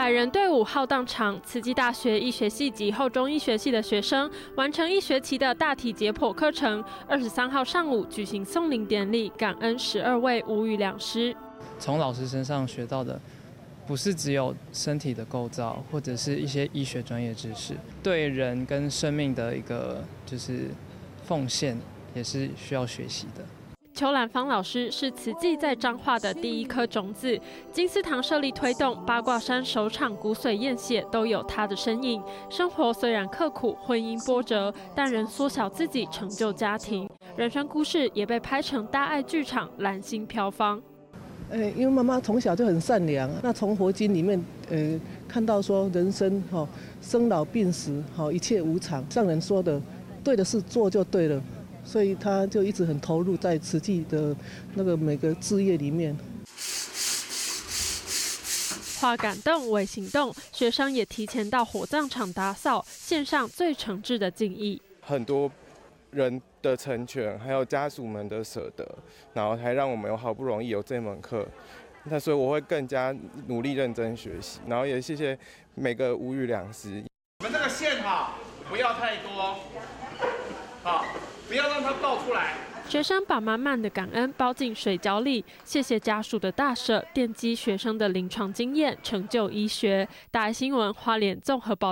人队伍浩荡场，慈济大学医学系及后中医学系的学生完成一学期的大体解剖课程。23号上午举行送灵典礼，感恩12位无语良师。 从老师身上学到的，不是只有身体的构造，或者是一些医学专业知识，对人跟生命的一个就是奉献，也是需要学习的。 邱兰芳老师是慈济在彰化的第一颗种子，金丝堂设立推动，八卦山首场骨髓验血都有他的身影。生活虽然刻苦，婚姻波折，但仍缩小自己，成就家庭。人生故事也被拍成大爱剧场，蓝星票房。 因为妈妈从小就很善良，那从佛经里面看到说人生生老病死一切无常，像人说的，对的事做就对了。所以他就一直很投入在慈济的那个每个志业里面。 化感动为行动，学生也提前到火葬场打扫，献上最诚挚的敬意。 很多人的成全，还有家属们的舍得，然后才让我们好不容易有这门课。那所以我会更加努力认真学习，然后也谢谢每个无语良师。 我们这个线不要太多，不要让它爆出来。 学生把满满的感恩包进水饺里，谢谢家属的大舍，奠基学生的临床经验，成就医学。大爱新闻花莲综合报。